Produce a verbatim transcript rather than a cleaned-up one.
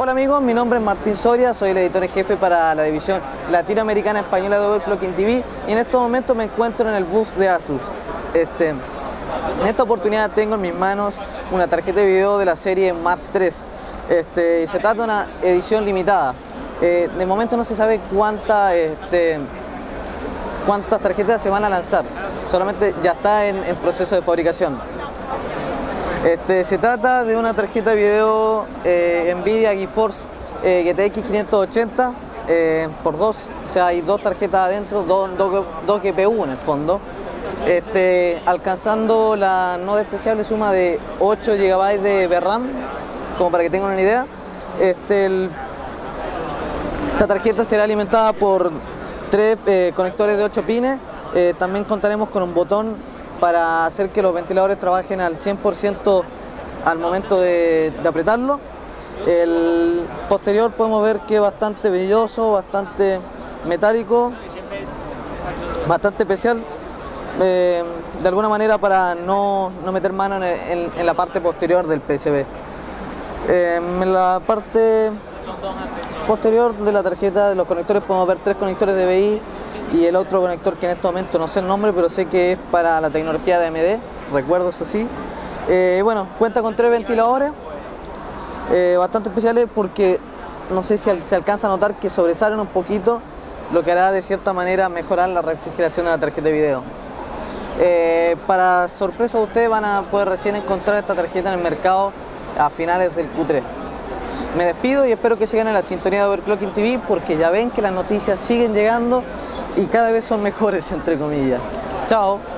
Hola amigos, mi nombre es Martín Soria, soy el editor en jefe para la división latinoamericana española de Overclocking T V y en estos momentos me encuentro en el booth de Asus. Este, en esta oportunidad tengo en mis manos una tarjeta de video de la serie Mars tres. Este, se trata de una edición limitada. Eh, de momento no se sabe cuánta, este, cuántas tarjetas se van a lanzar, solamente ya está en, en proceso de fabricación. Este, se trata de una tarjeta de video eh, Nvidia GeForce eh, G T X quinientos ochenta eh, por dos, o sea hay dos tarjetas adentro, dos, dos, dos G P U en el fondo, este, alcanzando la no despreciable suma de ocho gigabytes de V RAM, como para que tengan una idea. Este, el, esta tarjeta será alimentada por tres eh, conectores de ocho pines, eh, también contaremos con un botón para hacer que los ventiladores trabajen al cien por ciento al momento de, de apretarlo. El posterior podemos ver que es bastante brilloso, bastante metálico, bastante especial, eh, de alguna manera para no, no meter mano en, en, en la parte posterior del P C B. Eh, en la parte posterior de la tarjeta de los conectores podemos ver tres conectores de V I y el otro conector que en este momento no sé el nombre, pero sé que es para la tecnología de A M D, recuerdo eso sí. Eh, bueno, cuenta con tres ventiladores eh, bastante especiales porque no sé si se alcanza a notar que sobresalen un poquito, lo que hará de cierta manera mejorar la refrigeración de la tarjeta de video. Eh, para sorpresa de ustedes van a poder recién encontrar esta tarjeta en el mercado a finales del Q tres. Me despido y espero que sigan en la sintonía de Overclocking T V porque ya ven que las noticias siguen llegando y cada vez son mejores, entre comillas. Chao.